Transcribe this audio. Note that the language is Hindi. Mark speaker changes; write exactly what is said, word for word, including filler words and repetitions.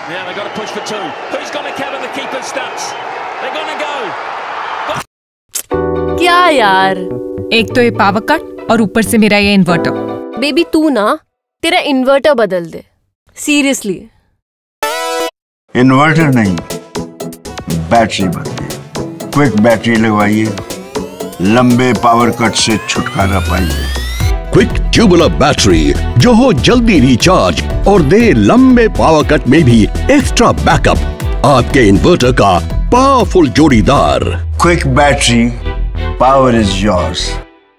Speaker 1: Yeah, they've got to push for two. Who's going to cover the keeper's stunts? They're going to go.
Speaker 2: क्या यार,
Speaker 3: एक तो ये पावर कट और ऊपर से मेरा ये इन्वर्टर।
Speaker 2: बेबी तू ना तेरा इन्वर्टर बदल दे, सीरियसली।
Speaker 4: इन्वर्टर नहीं, बैटरी बदलिए। क्विक बैटरी लगवाइए, लंबे पावर कट से छुटकारा पाइए।
Speaker 5: क्विक ट्यूबुलर बैटरी जो हो जल्दी रिचार्ज और दे लंबे पावर कट में भी एक्स्ट्रा बैकअप। आपके इन्वर्टर का पावरफुल जोड़ीदार।
Speaker 4: Quick battery, power is yours.